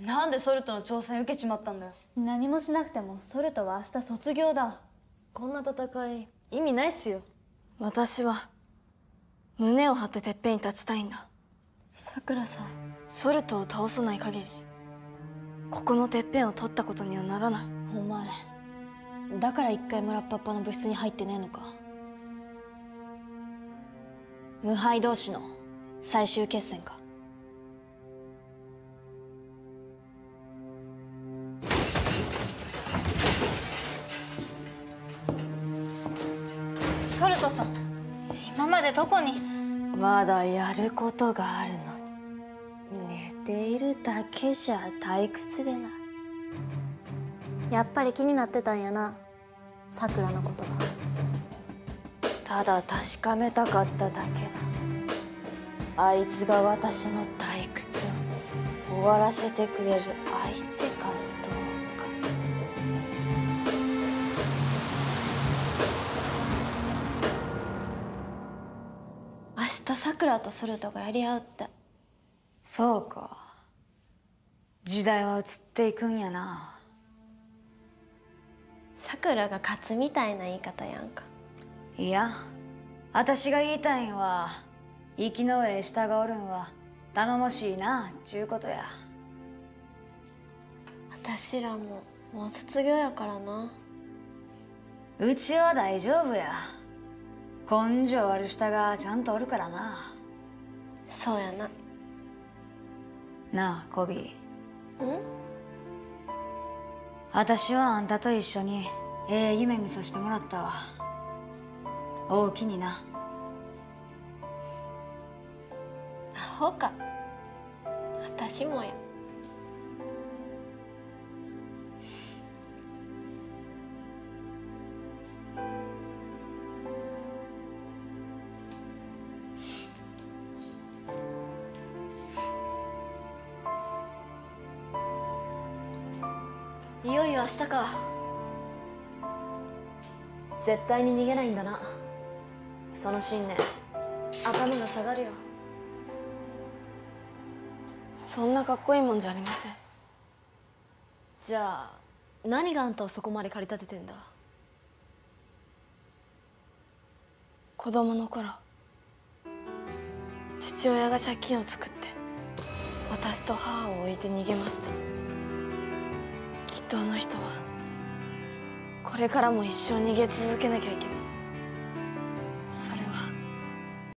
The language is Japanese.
なんでソルトの挑戦受けちまったんだよ。 何もしなくてもソルトは明日卒業だ。 こんな戦い意味ないっすよ。 私は胸を張っててっぺんに立ちたいんだ。 さくらさん、 ソルトを倒さない限りここのてっぺんを取ったことにはならない。 お前だから一回もラッパッパの部室に入ってねえのか。無敗同士の最終決戦か。 ソルトさん、今までどこに？ まだやることがあるのに寝ているだけじゃ退屈でな。 やっぱり気になってたんやな、さくらのことが。 ただ確かめたかっただけだ。あいつが私の退屈を終わらせてくれる相手かどうか。 明日さくらとソルトがやり合うって。 そうか。時代は移っていくんやな。 さくらが勝つみたいな言い方やんか。 いや、私が言いたいんは息の上下がおるんは頼もしいなっちゅうことや。 私らももう卒業やからな。 うちは大丈夫や。根性ある下がちゃんとおるからな。 そうやな。 なあコビー、 ん？ 私はあんたと一緒に夢見させてもらったわ。大きにな。 アホか。私もや。いよいよ明日か。絶対に逃げないんだな。その信念頭が下がるよ。 そんなかっこいいもんじゃありません。 じゃあ何があんたをそこまで駆り立ててんだ。 子供の頃父親が借金を作って私と母を置いて逃げました。きっとあの人はこれからも一生逃げ続けなきゃいけない。